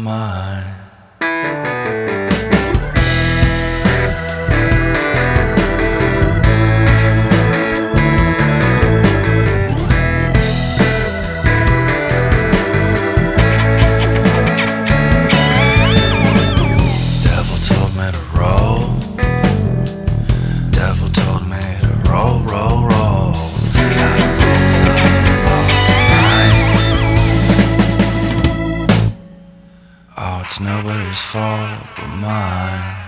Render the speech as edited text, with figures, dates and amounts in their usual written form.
mine. Devil told me to roll. Devil told me to roll, roll, roll. How to roll the log tonight. Oh, it's nobody's fault but mine.